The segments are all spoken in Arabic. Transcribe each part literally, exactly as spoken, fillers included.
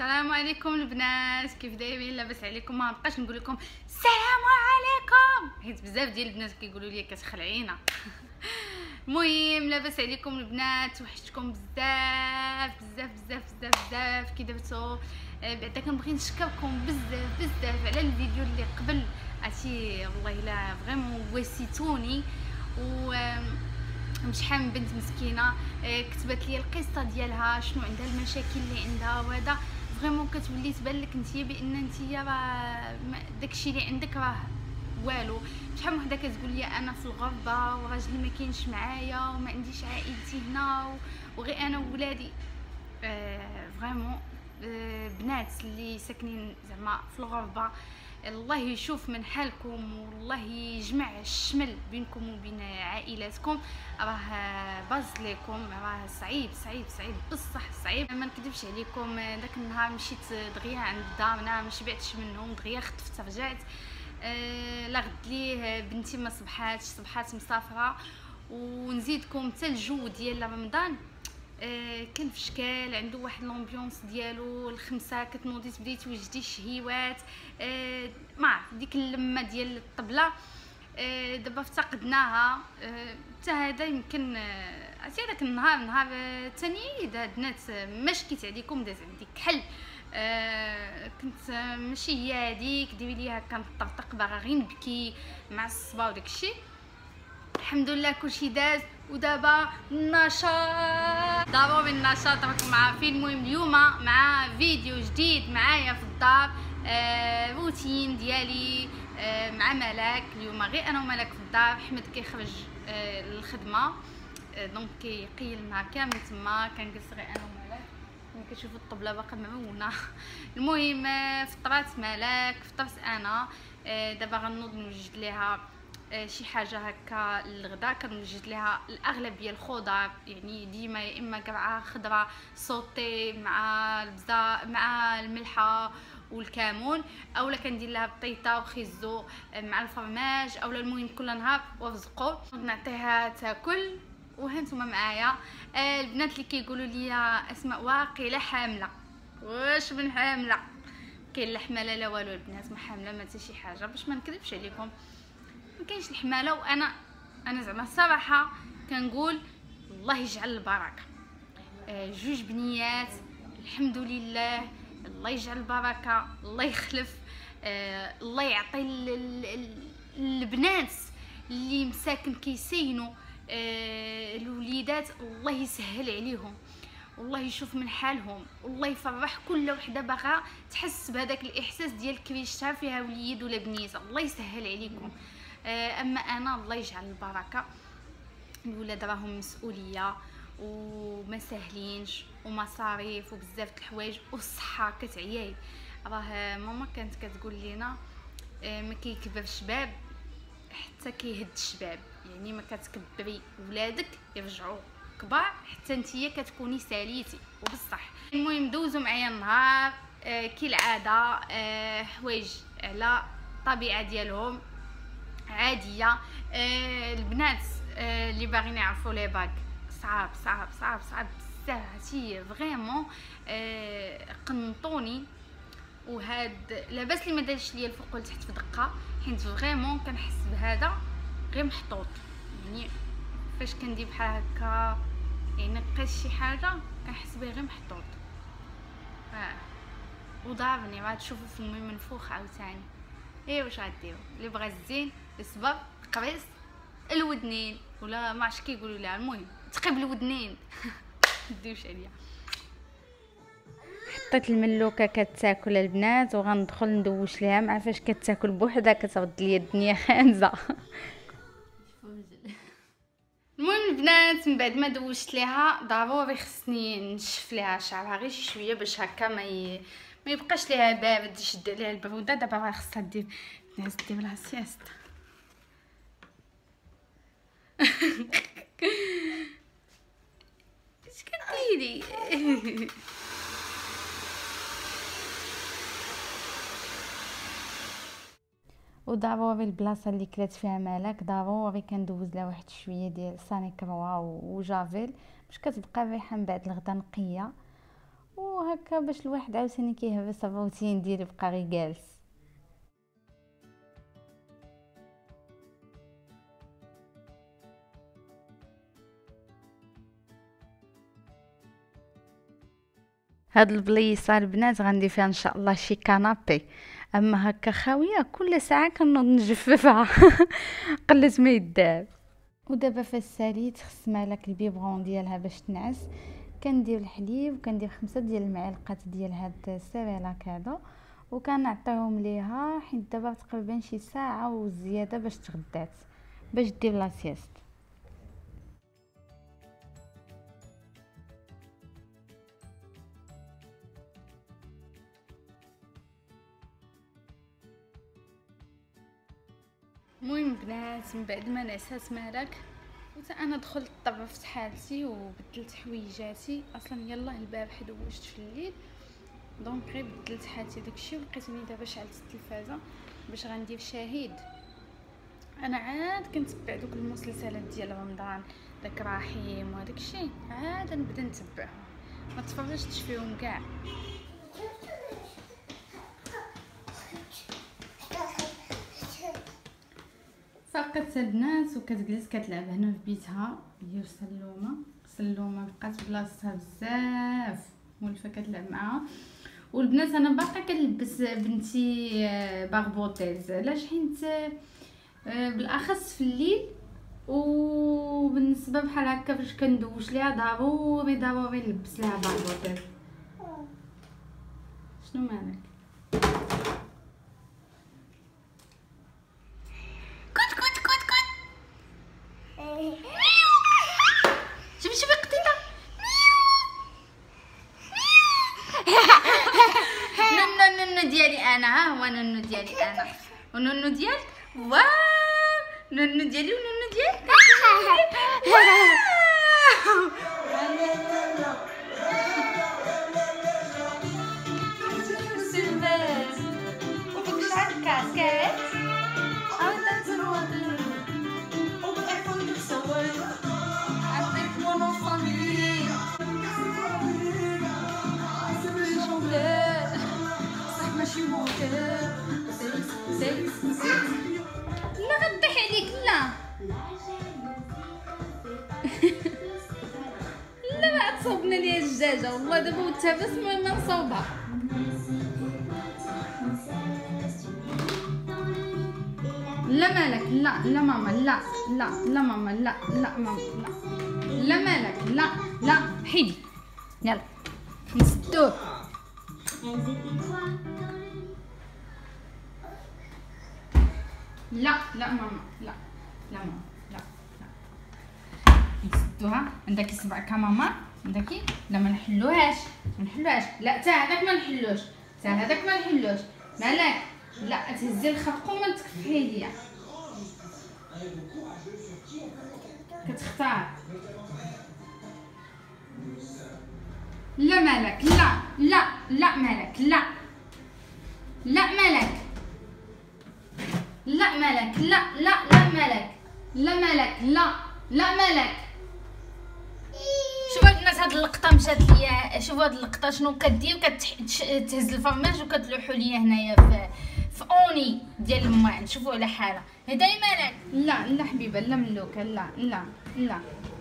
السلام عليكم البنات، كيف دايرين؟ لاباس عليكم؟ ما بقاش نقول لكم السلام عليكم حيت بزاف ديال البنات كيقولوا لي كتخلعينا. المهم لاباس عليكم البنات، وحشتكم بزاف بزاف بزاف بزاف بزاف. كي درتو بعدا كنبغي نشكركم بزاف بزاف على الفيديو اللي قبل، عرفتي والله الا فريمون واسيتوني. و شحال من بنت مسكينه كتبت لي القصه ديالها، شنو عندها، المشاكل اللي عندها، وهذا فريمون كتولي تبان لك نتيا بان نتيا راه داكشي اللي عندك راه والو. شحال من وحده كتقول لي انا في الغربه وراجلي ما كاينش معايا وما عنديش عائلتي هنا وغير انا وولادي. آه فريمون آه بنات اللي ساكنين زعما في الغربه، الله يشوف من حالكم والله يجمع الشمل بينكم وبين عائلاتكم. راه باز لكم، راه صعيب صعيب صعيب بصح صعيب. ما نكذبش عليكم، داك النهار مشيت دغيا عند دارنا، ما شبعتش منهم، دغيا خطفت رجعت. أه لا غد ليه بنتي ما صبحاتش، صبحات مسافره. ونزيدكم حتى الجو ديال رمضان آه كان في شكال، عنده واحد لومبيونس ديالو. الخمسه كتنوضي تبداي توجدي الشهيوات، آه ما عرف ديك اللمه ديال الطبله. آه دابا افتقدناها حتى آه هذا يمكن عرفتي. آه داك النهار نهار الثاني عيد البنات ما شكيت عليكم، داز عندي كحل. آه كنت آه ماشي هي هذيك ديري لي هكا نطرطق باغا غير نبكي مع الصبا وداكشي. الحمد لله كلشي داز، ودابا النشاط ضروري النشاط راكم عارفين. المهم اليوم مع فيديو جديد معايا في الدار، آه روتين ديالي آه مع ملاك. اليوم غير انا وملاك في الدار، حمد كيخرج آه للخدمه، آه دونك كيقيل النهار كامل تما، كنجلس غير انا وملاك. كتشوفوا الطبله باقا معونه. المهم آه فطرات ملاك، فطرت انا. آه دابا غنوض نوجد ليها شي حاجه هكا للغدا. كنوجد لها الاغلبيه الخضر، يعني ديما يا اما قرعه خضراء صوتي مع البزا مع الملحه والكمون، اولا كندير لها بطيطه وخيزو مع الفرماج، اولا المهم كل نهار ورزقو نعطيها تاكل. وهانتوما معايا آه البنات اللي كيقولوا لي اسماء واقيله حامله. واش من حامله؟ كاين لا حماله لا والو البنات، ما حامله ما حتى شي حاجه، باش ما نكذبش عليكم ما كاينش الحماله. وانا انا زعما الصراحه كنقول الله يجعل البركه. آه جوج بنيات الحمد لله، الله يجعل البركه، الله يخلف. آه الله يعطي البنات اللي مساكن كيسينوا آه الوليدات، الله يسهل عليهم والله يشوف من حالهم، والله يفرح كل وحده باغا تحس بهذاك الاحساس ديال كريشتها فيها وليد ولا بنيته. الله يسهل عليكم. اما انا الله يجعل البركه. الولاد راهم مسؤوليه وما ساهلينش ومصاريف وبزاف د الحوايج والصحه كتعياي. راه ماما كانت كتقول لينا ما كيكبر شباب حتى كيهد الشباب، يعني ما كتكبري ولادك يرجعوا كبار حتى نتيا كتكوني ساليتي وبصح. المهم دوزوا معايا النهار آه كالعاده، آه حوايج على الطبيعه ديالهم عاديه. آه البنات آه اللي باغيين يعرفوا لي باك صعاب صعاب صعاب صعاب بزاف، عرفتي فريمون آه قنطوني. وهاد لاباس لي ما دارش ليا الفوق والتحت في دقه، حيت فريمون كنحس بهذا غير محطوط. يعني فاش كندير بحال هكا يعني نقيس شي حاجه كنحس بها غير محطوط. اه وضربني ما تشوفوا في المهم منفوخ عاوتاني. ايه واش غديروا؟ اللي بغى الزين الصبر قريص الودنين ولا ما عرفتش كيقولوا لها، المهم تقيب الودنين. ديوش عليا. حطيت الملوكه كتاكل البنات وغندخل ندوش ليها مع فاش كتاكل بوحدها كترد ليا الدنيا خانزه. المهم البنات من بعد ما دوشت ليها ضروري خصني نشف ليها شعرها غير شويه باش هكا ما ي... ما يبقاش ليها بارد يشد عليها البروده. دابا راه خصها دير الناس دير لها سياستا. اش كديري؟ وضروري البلاصه اللي كلات فيها مالك ضروري كندوز لها واحد شويه ديال ساني كروا وجافيل باش كتبقى الريحه من بعد الغدا نقيه. وهكا باش الواحد عاوتاني كيهبس الروتين ديالو يبقى غير جالس. هاد البليصه البنات غندير فيها ان شاء الله شي كنابي، اما هكا خاويه كل ساعه كنوض نجففها قلت ما يدار. ودابا فالساليت خص مالك البيبغون ديالها باش تنعس، كندير الحليب وكندير خمسة ديال المعالق ديال هاد السيريلاك هذا وكنعطيهم ليها حيت دابا تقريبا شي ساعه وزياده باش تغدات باش دير لا سيست. المهم بنات من بعد ما نعسات مالك وتا انا دخلت طرفت حالتي وبدلت حويجاتي، اصلا يلاه البارح دوشت في الليل دونك غير بدلت حالتي داكشي ولقيتني دابا شعلت التلفازه باش غندير شاهد. انا عاد كنتبع دوك المسلسلات ديال رمضان داك رحيم وهداك الشيء عاد نبدا نتبعهم، ما تفرجتش فيهم كاع. فقدت البنات وكتجلس كتلعب هنا في بيتها هي وسلومه. سلومه بقات بلاصتها بزاف مولفه كتلعب معاها. والبنات انا باقا كنلبس بنتي باربوتيز علاش حيت بالاخص في الليل، وبالنسبه بحال هكا فاش كندوش ليها ضروري ضروري نلبس ليها باربوتيز. شنو مالك؟ شوفي شوفي قطيطه نونو نونو ديالي انا، ها هو نونو ديالي انا ونونو ديالك. واو نونو ديالي ونونو ديالك. واو لا غطيح عليك لا لا ما تصوبنا ليها الدجاجه والله دابا وتابس ما نصوبها. لا مالك لا لا ماما لا لا لا ماما لا لا ماما لا لا مالك لا لا حيدي يلا نسدوه. لا لا ماما لا لا ماما لا لا نسدوها. عندك صبعك ماما عندك لا ما نحلوهاش ما نحلوهاش لا تا هذاك ما نحلوش تا هذاك ما نحلوش مالك لا تهزي الخرقوم وما تكفحي ليا كتختار. لا مالك لا لا لا مالك لا لا مالك لا مالك لا لا لا مالك لا مالك لا لا مالك. شوفوا الناس هاد اللقطه مشات ليا، شوفوا هاد اللقطه شنو كدير كتهز الفرماج وكتلوحوا ليا هنايا في في اوني ديال الماعن. شوفوا على حاله هدا مالك لا لا حبيبه لا ملوكه لا لا لا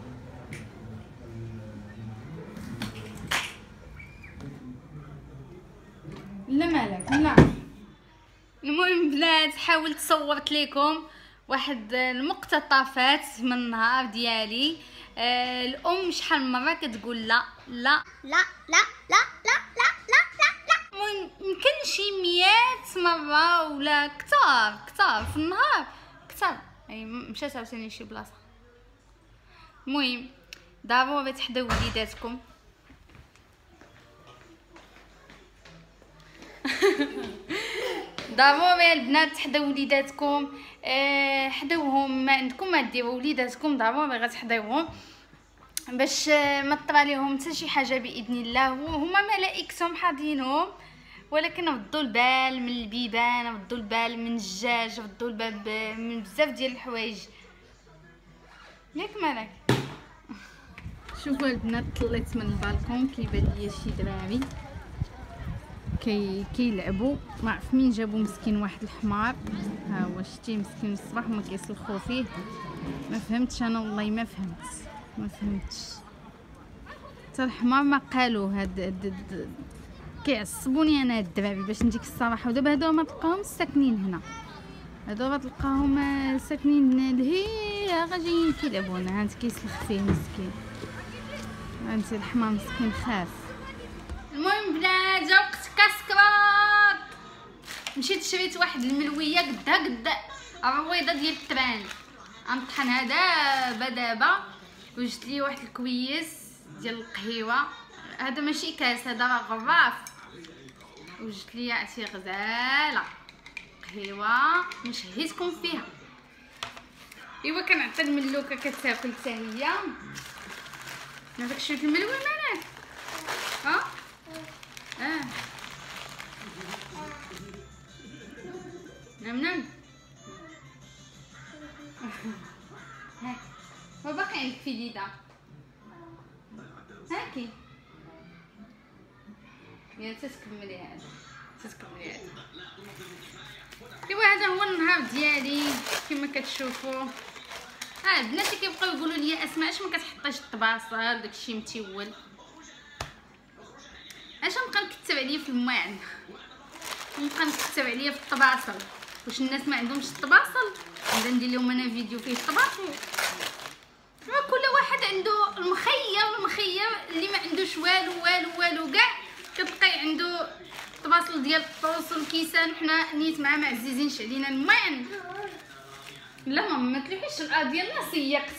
لا مالك لا. المهم بنات حاولت صورت لكم واحد المقتطفات من النهار ديالي. آه الام شحال من مره كتقول لا لا لا لا لا لا لا لا لا لا. المهم يمكن شي مية مره ولا كثار كثار في النهار كثار. اي مشات عاوتاني شي بلاصه. المهم ضروري تحضروا وليداتكم ضروري البنات تحضروا وليداتكم. أه حضروهم ما عندكم ما ديروا وليداتكم ضروري غتحضروهم باش ما طرا ليهم حتى شي حاجه باذن الله. هما ملائكتهم حاضينهم ولكن ردوا البال من البيبان، ردوا البال من الدجاج، ردوا البال من بزاف ديال الحوايج. ياك مالك شوفوا البنات، طليت من البالكون كيبان ليا شي دراري كي كيلعبوا، ما عرف مين جابوا مسكين واحد الحمار. ها هو شتي مسكين الصباح ما كيسلخوا فيه، ما فهمتش انا والله ما فهمت ما فهمتش حتى الحمار ما قالوا. هاد, هاد, هاد كيعصبوني انا هاد الدراري باش نديك الصراحه. ودابا هادو ما تلقاهمش ساكنين هنا، هادو غتلقاهم ساكنين لهي غاديين كيلعبوا هنا. هانت كيسلخ فيه مسكين، هانت الحمار مسكين خاف. المهم بنات، جا وقت كاسكروط، مشيت شريت واحد الملويه قدا قدا الرويضه ديال التران، غنطحنها دابا دابا. وجدت لي واحد الكويس ديال القهيوه، هذا ماشي كاس، هذا غراف. وجدت لي عرفتي غزاله قهيوه نشهيتكم فيها. ايوا كنعطي الملوكه كتاكل حتى هي. هذاك الشيء في الملوي مالك؟ ها اه نعم نعم. ها ما باقي عندك في ديدا هاكي يا تتكملي هذا تتكملي هذا. ايوا هذا هو النهار ديالي كما كتشوفوا. اه البنات كيبقاو يقولوا لي اسماء اش ما كتحطيش الطباصل داكشي متيول، اش نبقى نكتب عليا في الماعن، نبقى نكتب عليا في الطباصل. واش الناس ما عندهمش الطباصل؟ نبدا ندير لهم انا فيديو فيه الطباصل. كل واحد عنده المخيم المخيم اللي ما عندوش والو والو والو كاع كتلقاي عنده الطباصل ديال الطوس والكيسان. حنا نيت مع معززينش علينا الماعن. لا ماما ما تلوحيش الارض ديالنا سيقت،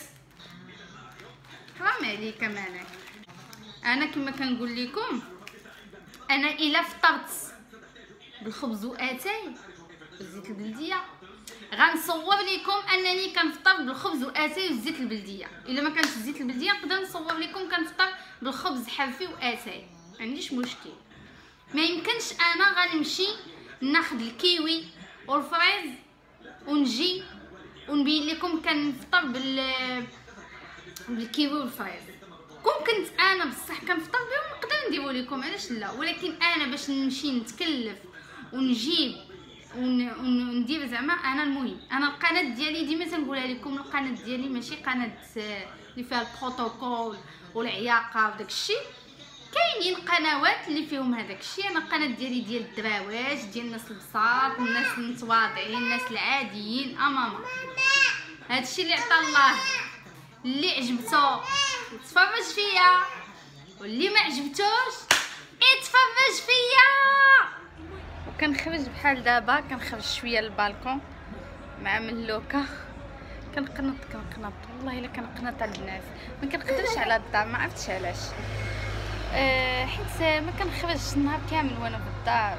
حرام عليك مالك. انا كما كنقول لكم، انا الا فطرت بالخبز واتاي والزيت البلديه غنصور لكم انني كنفطر بالخبز واتاي والزيت البلديه. الا ما كانش الزيت البلديه نقدر نصور لكم كنفطر بالخبز حرفي واتاي، ما عنديش مشكل. ما يمكنش انا غنمشي ناخذ الكيوي والفريز ونجي ونبين لكم كنفطر بال بالكيوي والفريز. كون كنت انا بصح كنفطر بهم نقدر نديرو لكم، علاش لا؟ ولكن انا باش نمشي نتكلف ونجيب وندير زعما انا المهم. انا القناه ديالي ديما تنقولها لكم، القناه ديالي ماشي قناه اللي فيها البروتوكول والعياقه وداك الشيء. كاينين قنوات اللي فيهم هذاك الشيء. انا القناه ديالي ديال الدراواج، ديال الناس البساط، الناس المتواضعين، الناس العاديين. اماما هذا الشيء اللي عطا الله، اللي عجبته يتفرج فيا واللي ما عجبتوش يتفرج فيا. وكنخرج بحال دابا، كنخرج شويه للبالكون مع ملوكه، كنقنط كنقنط والله الا كنقنط على الناس. ما كنقدرش على الدار، ما عرفتش علاش. أه حيت ما كنخرجش النهار كامل وانا في الدار.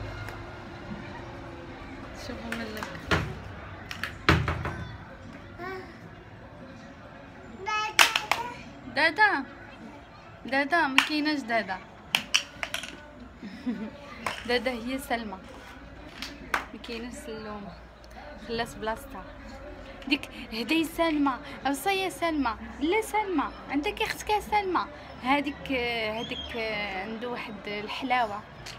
شوفوا ملك دادا دادا ما كايناش دادا. دادا هي سلمى، ما كايناش سلومه، خلات بلاصتها. ديك هدي سلمى اوصي يا سلمى، لا سلمى عندك اختك يا سلمى. هذيك هذيك عنده واحد الحلاوه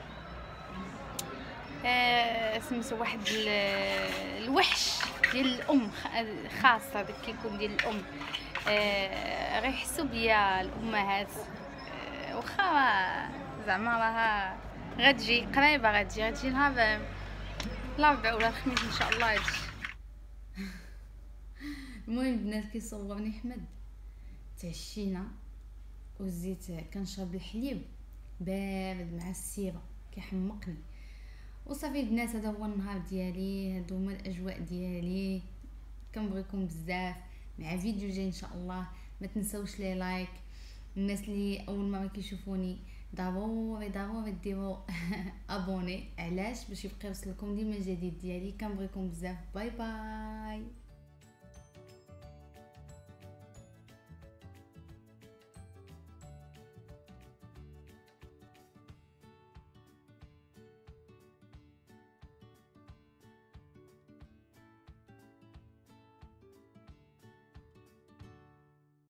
آه سميتو واحد الوحش ديال الام خاص، هذاك كيكون ديال الام. آه غيحسوا بيا الامهات آه واخا زعما راها غتجي قريبه، غتجي غتجي نهار الاربعاء ولا الخميس ان شاء الله هادشي. المهم البنات كيصورني احمد، تعشينا وزيت كنشرب الحليب بارد مع السيره كيحمقني. وصافي البنات، هذا هو النهار ديالي، هادو هما الاجواء ديالي. كنبغيكم بزاف. مع فيديو جاي ان شاء الله. ما تنسوش لي لايك. الناس اللي اول مره كيشوفوني ضروري ضروري ديروا ابوني. علاش؟ باش يبقى يوصلكم ديما الجديد ديالي. كنبغيكم بزاف. باي باي.